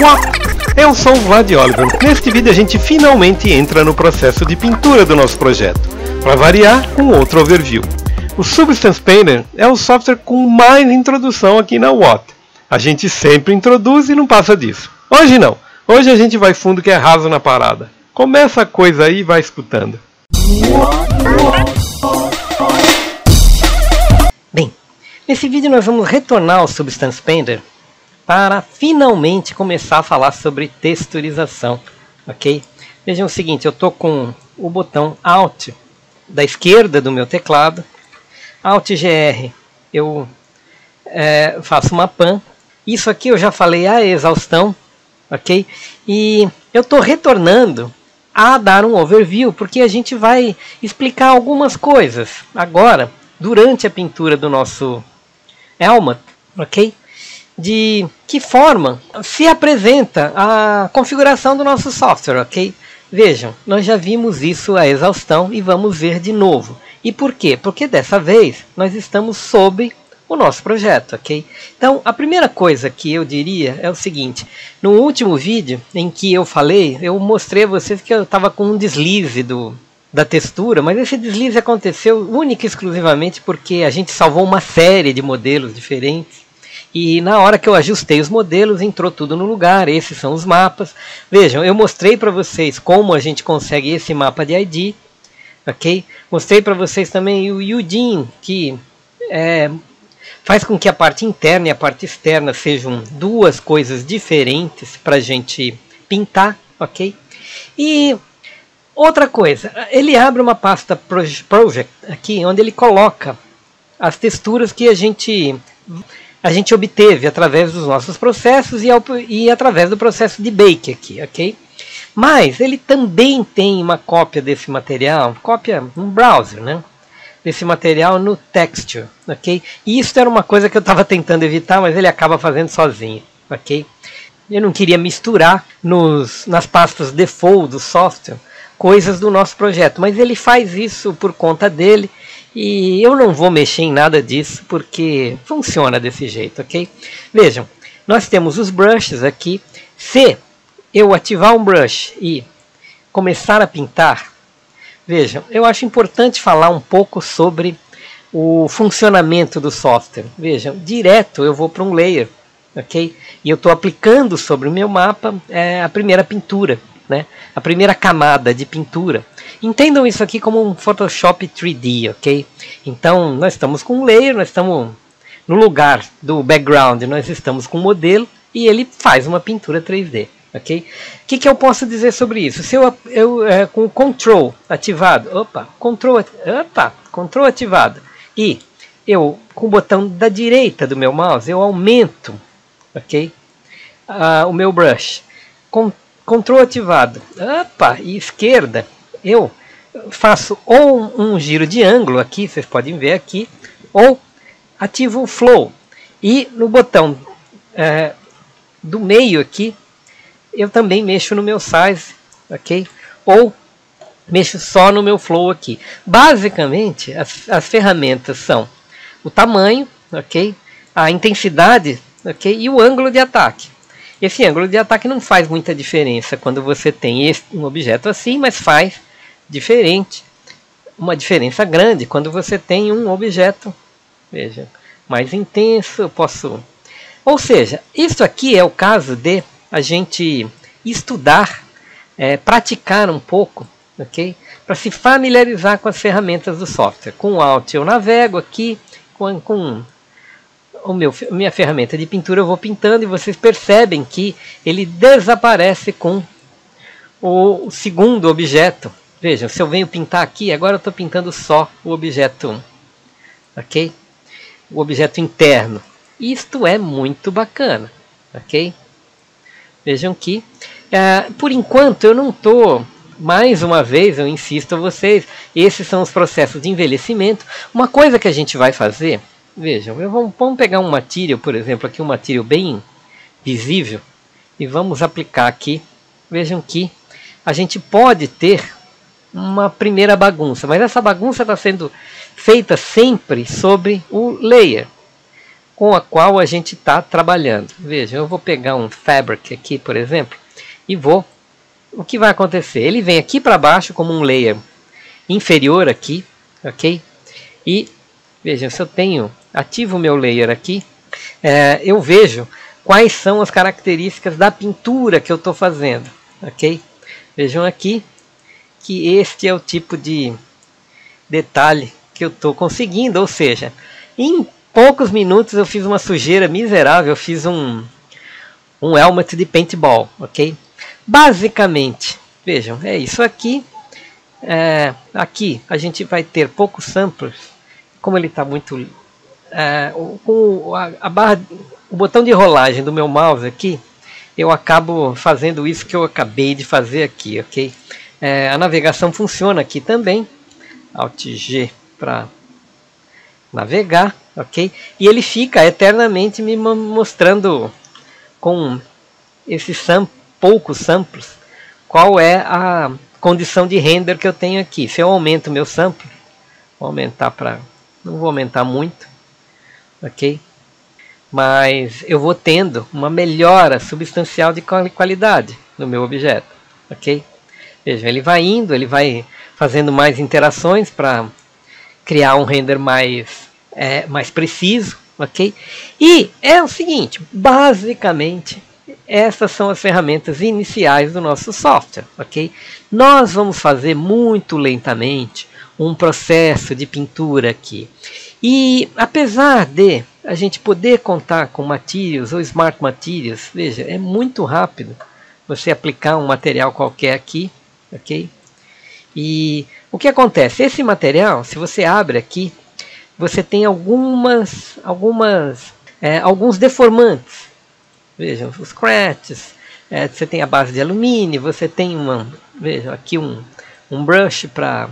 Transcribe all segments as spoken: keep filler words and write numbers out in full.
Olá, eu sou o Vlad Oliver. Neste vídeo a gente finalmente entra no processo de pintura do nosso projeto. Para variar, um outro overview. O Substance Painter é o software com mais introdução aqui na W O T. A gente sempre introduz e não passa disso. Hoje não. Hoje a gente vai fundo que é raso na parada. Começa a coisa aí e vai escutando. Bem, nesse vídeo nós vamos retornar ao Substance Painter para finalmente começar a falar sobre texturização, ok? Vejam o seguinte, eu estou com o botão Alt da esquerda do meu teclado, Alt G R, eu é, faço uma pan, isso aqui eu já falei a exaustão, ok? E eu estou retornando a dar um overview, porque a gente vai explicar algumas coisas agora, durante a pintura do nosso Helmut, ok? De que forma se apresenta a configuração do nosso software, ok? Vejam, nós já vimos isso a exaustão e vamos ver de novo. E por quê? Porque dessa vez nós estamos sob o nosso projeto, ok? Então, a primeira coisa que eu diria é o seguinte. No último vídeo em que eu falei, eu mostrei a vocês que eu estava com um deslize do, da textura, mas esse deslize aconteceu única e exclusivamente porque a gente salvou uma série de modelos diferentes. E na hora que eu ajustei os modelos, entrou tudo no lugar. Esses são os mapas. Vejam, eu mostrei para vocês como a gente consegue esse mapa de I D. Ok? Mostrei para vocês também o U D I N, que é, faz com que a parte interna e a parte externa sejam duas coisas diferentes para a gente pintar. Ok? E outra coisa, ele abre uma pasta Project aqui, onde ele coloca as texturas que a gente... a gente obteve através dos nossos processos e, ao, e através do processo de bake aqui, ok? Mas ele também tem uma cópia desse material, cópia, um browser, né? Desse material no Texture, ok? E isso era uma coisa que eu estava tentando evitar, mas ele acaba fazendo sozinho, ok? Eu não queria misturar nos, nas pastas default do software coisas do nosso projeto, mas ele faz isso por conta dele. E eu não vou mexer em nada disso, porque funciona desse jeito, ok? Vejam, nós temos os brushes aqui. Se eu ativar um brush e começar a pintar, vejam, eu acho importante falar um pouco sobre o funcionamento do software. Vejam, direto eu vou para um layer, ok? E eu estou aplicando sobre o meu mapa é, a primeira pintura, né? A primeira camada de pintura. Entendam isso aqui como um Photoshop três D, ok? Então, nós estamos com um layer, nós estamos no lugar do background, nós estamos com um modelo e ele faz uma pintura três D, ok? O que, que eu posso dizer sobre isso? Se eu, eu é, com o Control ativado, opa, Control, opa, Control ativado, e eu, com o botão da direita do meu mouse, eu aumento, ok? Uh, o meu brush, com Control ativado, opa, e esquerda, eu faço ou um giro de ângulo aqui, vocês podem ver aqui, ou ativo o Flow. E no botão é, do meio aqui, eu também mexo no meu Size, ok? Ou mexo só no meu Flow aqui. Basicamente, as, as ferramentas são o tamanho, ok? A intensidade, ok? E o ângulo de ataque. Esse ângulo de ataque não faz muita diferença quando você tem esse, um objeto assim, mas faz diferente, uma diferença grande quando você tem um objeto, veja, mais intenso. Eu posso, ou seja, isso aqui é o caso de a gente estudar, é, praticar um pouco, ok? Para se familiarizar com as ferramentas do software. Com o Alt eu navego aqui, com, com o meu, minha ferramenta de pintura eu vou pintando e vocês percebem que ele desaparece com o segundo objeto. Vejam, se eu venho pintar aqui, agora eu estou pintando só o objeto, ok? O objeto interno. Isto é muito bacana, ok? Vejam que, uh, por enquanto, eu não estou, mais uma vez, eu insisto a vocês, esses são os processos de envelhecimento. Uma coisa que a gente vai fazer, vejam, eu vou, vamos pegar um material, por exemplo, aqui um material bem visível, e vamos aplicar aqui. Vejam que a gente pode ter uma primeira bagunça, mas essa bagunça está sendo feita sempre sobre o layer. com a qual a gente está trabalhando. Veja, eu vou pegar um fabric aqui, por exemplo, e vou... O que vai acontecer? Ele vem aqui para baixo como um layer inferior aqui, ok? E, veja, se eu tenho, ativo o meu layer aqui, é, eu vejo quais são as características da pintura que eu estou fazendo, ok? Vejam aqui que este é o tipo de detalhe que eu estou conseguindo, ou seja, em poucos minutos eu fiz uma sujeira miserável, eu fiz um, um helmet de paintball, ok? Basicamente, vejam, é isso aqui. É, aqui a gente vai ter poucos samplers, como ele está muito... É, com a, a barra, o botão de rolagem do meu mouse aqui, eu acabo fazendo isso que eu acabei de fazer aqui, ok? É, a navegação funciona aqui também, Alt G para navegar, ok? E ele fica eternamente me mostrando com esses sam poucos samples qual é a condição de render que eu tenho aqui. Se eu aumento meu sample, vou aumentar para, não vou aumentar muito, ok? Mas eu vou tendo uma melhora substancial de qualidade no meu objeto, ok? Veja, ele vai indo, ele vai fazendo mais interações para criar um render mais, é, mais preciso, ok? E é o seguinte, basicamente, essas são as ferramentas iniciais do nosso software, ok? Nós vamos fazer muito lentamente um processo de pintura aqui. E apesar de a gente poder contar com materials ou smart materials, veja, é muito rápido você aplicar um material qualquer aqui, ok? E o que acontece? Esse material, se você abre aqui, você tem algumas, algumas, é, alguns deformantes. Vejam, os scratches, é, você tem a base de alumínio, você tem uma, vejam, aqui um, um brush para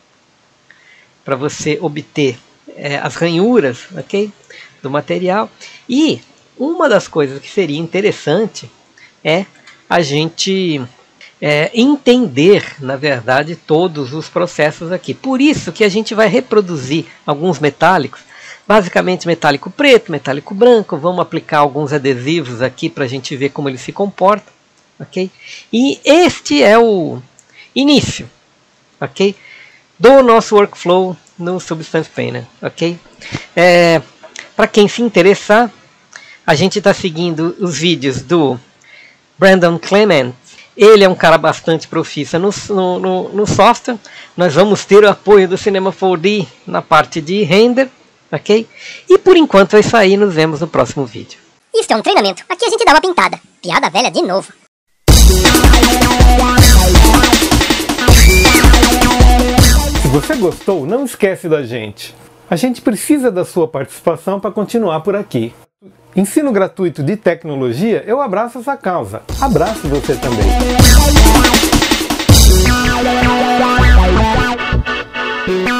para você obter é, as ranhuras, ok, do material. E uma das coisas que seria interessante é a gente é, entender, na verdade, todos os processos aqui. Por isso que a gente vai reproduzir alguns metálicos, basicamente metálico preto, metálico branco. Vamos aplicar alguns adesivos aqui para a gente ver como ele se comporta, ok? E este é o início, ok, do nosso workflow no Substance Painter, ok? É, para quem se interessar, a gente está seguindo os vídeos do Brandon Clement. Ele é um cara bastante profissa no, no, no, no software. Nós vamos ter o apoio do Cinema quatro D na parte de render, ok? E por enquanto é isso aí, nos vemos no próximo vídeo. Isso é um treinamento, aqui a gente dá uma pintada. Piada velha de novo. Se você gostou, não esquece da gente. A gente precisa da sua participação para continuar por aqui. Ensino gratuito de tecnologia, eu abraço essa causa. Abraço você também.